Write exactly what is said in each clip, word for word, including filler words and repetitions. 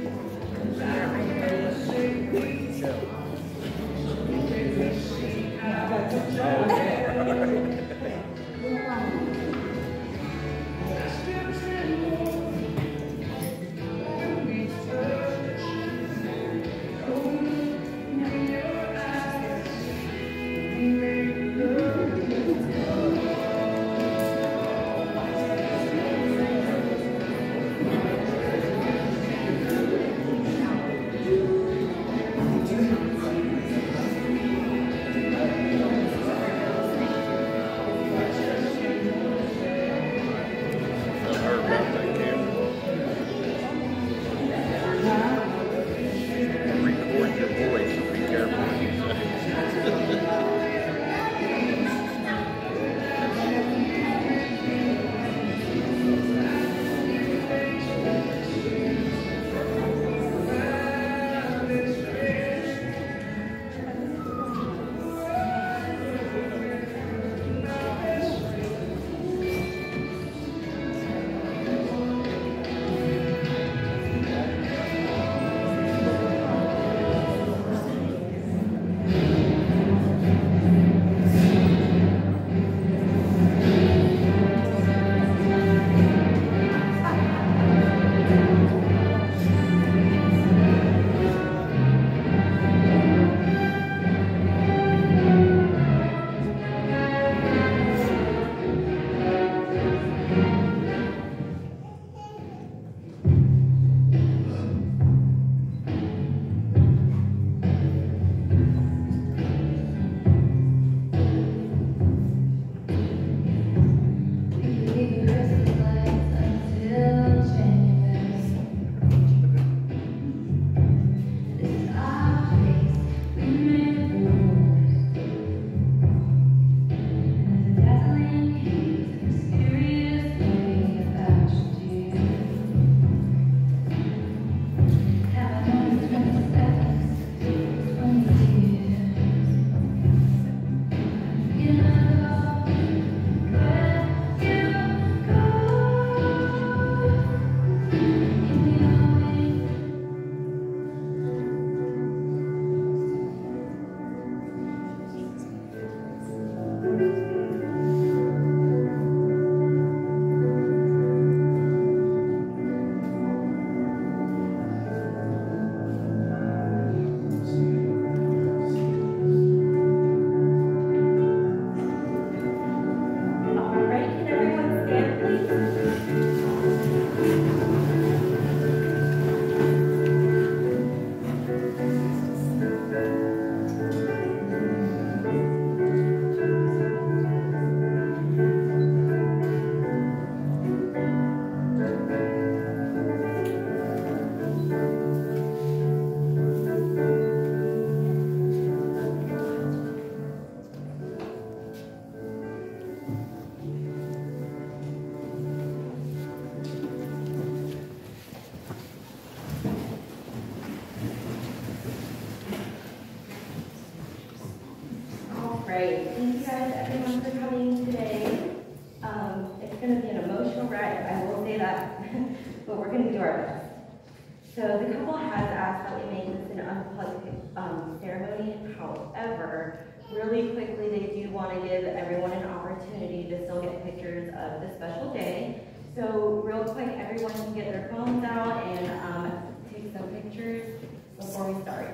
Great. Thank you guys, everyone, for coming today. Um, it's going to be an emotional ride, I will say that, but we're going to do our best. So the couple has asked that we make this an unplugged um, ceremony. However, really quickly, they do want to give everyone an opportunity to still get pictures of the special day. So real quick, everyone can get their phones out and um, take some pictures before we start.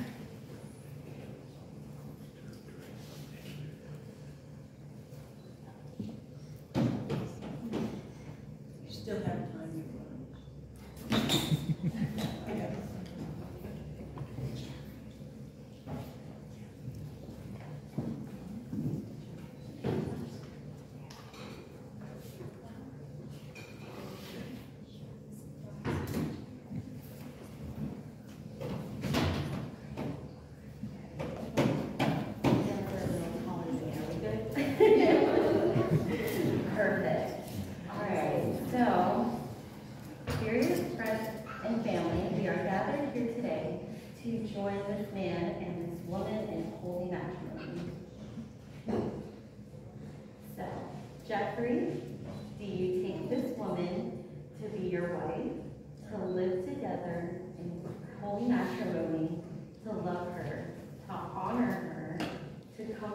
Still have time. Perfect. All right, so, dear friends and family, we are gathered here today to join this man and this woman in holy matrimony. So, Jeffrey, do you take this woman to be your wife, to live together in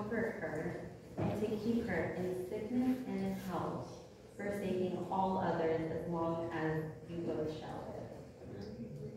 comfort her and to keep her in sickness and in health, forsaking all others as long as you both shall live.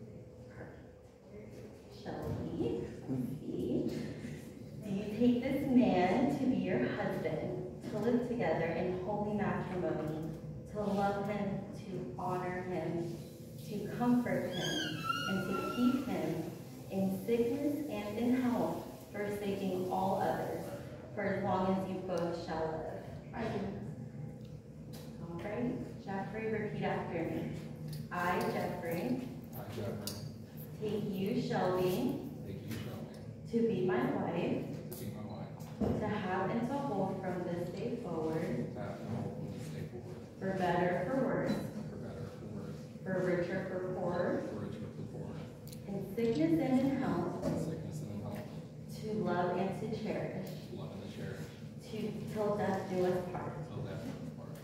Perfect. Shall we? See? Do you take this man to be your husband, to live together in holy matrimony, to love him, to honor him, to comfort him, and to keep him in sickness and in health, forsaking all others, for as long as you both shall live? I do. All right, Jeffrey, repeat after me. I, Jeffrey, I, Jeffrey, take you, Shelby, take you, Shelby, to be my wife, to be my wife, to have and to hold from this day forward, to have and hold from this day forward, for better, for worse, for better, for worse, for richer, for poorer, for richer, for poorer, in sickness and in health, in sickness and in health, to love and to cherish, to love and to cherish, to till death do us part. till death do us part.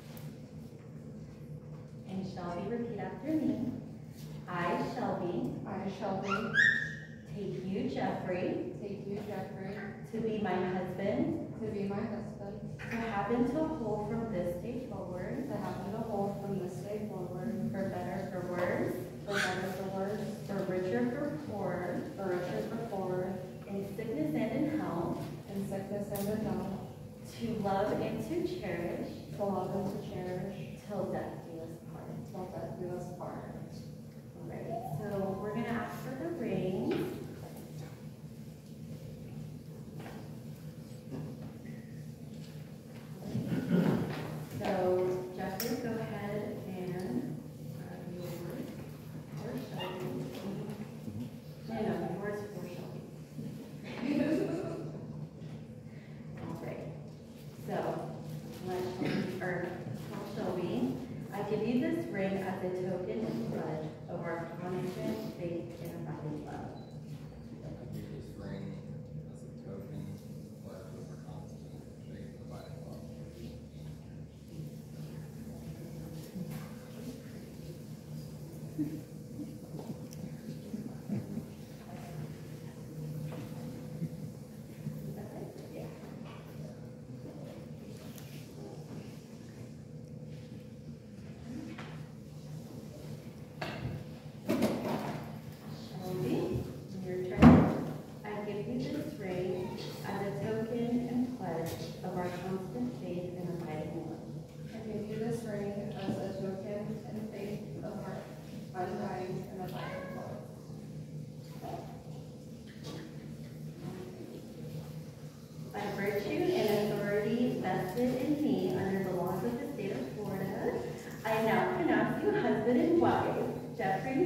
And Shelby, repeat after me. I, Shelby, I, Shelby, take you, Jeffrey, take you, Jeffrey, to be my husband, to be my husband, to have and to hold from this day forward, to have and to hold from this day forward, for better, for worse, for better, for worse, for richer, for poorer, for richer, for poorer, in sickness and in health, in sickness and in health, to love and to cherish, to love and to cherish, till death do us part. till death do us part. All right, so we're gonna ask for the rings. So Jeffrey, go ahead and grab yours for Shelby. No, no, yours for Shelby. All right. So let Shelby, or tell Shelby, I give you this ring as a token and pledge of our constant faith and abiding love. I give this ring as a token, pledge of our constant faith and abiding love. Shelby, your turn. I give you this ring as a token and pledge of our constant faith and abiding love. I give you this ring as a token and faith of our undying and abiding love. By virtue and authority vested in me under the laws of the state of Florida, I now pronounce you husband and wife, Jeffrey